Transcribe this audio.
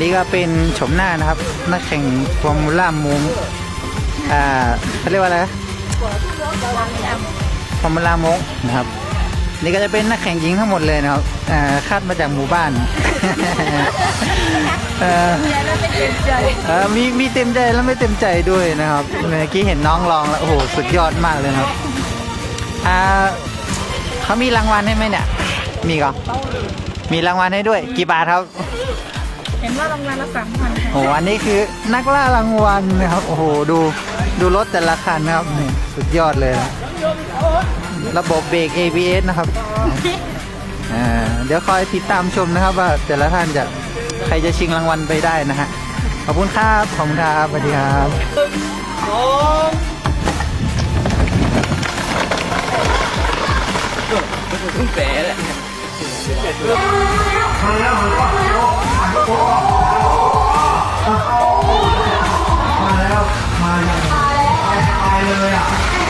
นี้ก็เป็นชมหน้านะครับนักแข่งฟอร์มูล่ามงเขาเรียกว่าอะไรฟอร์มูล่ามงนะครับนี่ก็จะเป็นนักแข่งหญิงทั้งหมดเลยนะครับคาดมาจากหมู่บ้านมีเต็มใจแล้วไม่เต็มใจด้วยนะครับเมื่อกี้เห็นน้องลองแล้วโอ้โหสุดยอดมากเลยครับเขามีรางวัลให้ไหมเนี่ยมีก็มีรางวัลให้ด้วยกี่บาทครับเห็นว่ารางวัลละ3,000 โอ้อันนี้คือนักล่ารางวัลนะครับโอ้โหดูรถแต่ละคันนะครับนี่สุดยอดเลยระบบเบรก ABS นะครับเดี๋ยวคอยติดตามชมนะครับว่าแต่ละท่านจะใครจะชิงรางวัลไปได้นะฮะขอบคุณครับขอบคุณครับสวัสดีครับคุณแปะแหละมาแล้วมาเลย